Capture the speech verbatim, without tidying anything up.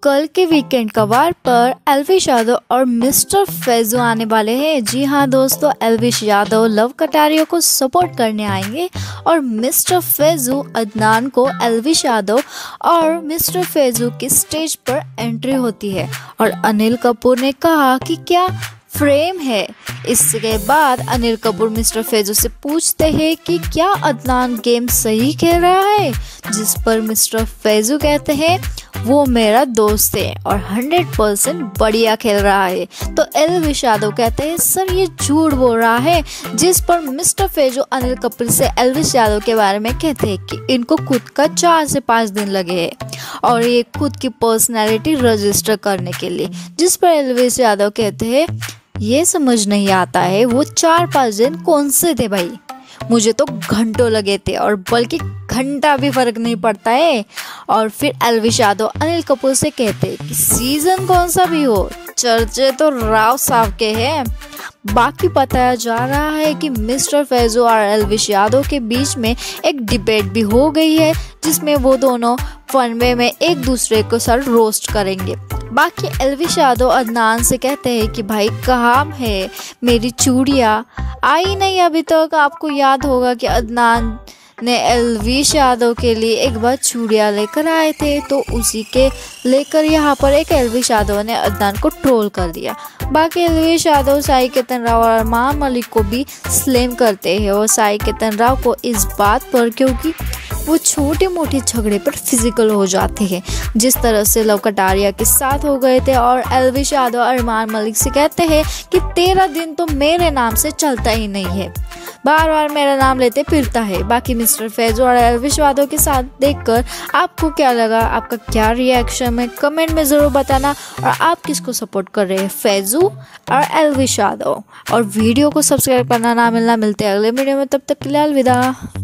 कल के वीकेंड कवार पर एल्विश यादव और मिस्टर फैजू आने वाले हैं। जी हाँ दोस्तों, एल्विश यादव लव कटारिया को सपोर्ट करने आएंगे और मिस्टर फैजू अदनान को एल्विश यादव और मिस्टर फैजू की स्टेज पर एंट्री होती है और अनिल कपूर ने कहा कि क्या फ्रेम है। इसके बाद अनिल कपूर मिस्टर फैजू से पूछते हैं कि क्या अदनान गेम सही खेल रहा है, जिस पर मिस्टर फैजू कहते हैं वो मेरा दोस्त है और हंड्रेड परसेंट बढ़िया खेल रहा है। तो एल्विश यादव कहते हैं सर ये झूठ बोल रहा है, जिस पर मिस्टर फैजू अनिल कपूर से एल्विश यादव के बारे में कहते हैं कि इनको खुद का चार से पाँच दिन लगे हैं और ये खुद की पर्सनैलिटी रजिस्टर करने के लिए, जिस पर एल्विश यादव कहते हैं ये समझ नहीं आता है वो चार पाँच दिन कौन से थे भाई, मुझे तो घंटों लगे थे और बल्कि घंटा भी फर्क नहीं पड़ता है। और फिर एल्विश यादव अनिल कपूर से कहते हैं कि सीजन कौन सा भी हो चर्चे तो राव साहब के हैं। बाकी बताया जा रहा है कि मिस्टर फैजू और एल्विश यादव के बीच में एक डिबेट भी हो गई है, जिसमें वो दोनों फन वे में एक दूसरे को सर रोस्ट करेंगे। बाकी एल्विश यादव अदनान से कहते हैं कि भाई कहाँ है मेरी चूड़ियाँ, आई नहीं अभी तक। आपको याद होगा कि अदनान ने एल्विश यादव के लिए एक बार चूड़ियाँ लेकर आए थे, तो उसी के लेकर यहाँ पर एक एल्विश यादव ने अदनान को ट्रोल कर दिया। बाकी एल्विश यादव साई केतन राव और अरमान मलिक को भी स्लेम करते हैं और साई केतन राव को इस बात पर, क्योंकि वो छोटे मोटे झगड़े पर फिजिकल हो जाते हैं, जिस तरह से लव कटारिया के साथ हो गए थे। और एल्विश यादव अरमान मलिक से कहते हैं कि तेरह दिन तो मेरे नाम से चलता ही नहीं है, बार बार मेरा नाम लेते फिरता है। बाकी मिस्टर फैजू और एल्विश यादव के साथ देखकर आपको क्या लगा, आपका क्या रिएक्शन है कमेंट में ज़रूर बताना। और आप किसको सपोर्ट कर रहे हैं, फैजू और एल्विश यादव। और वीडियो को सब्सक्राइब करना ना मिलना। मिलते हैं अगले वीडियो में, तब तक के लिए अलविदा।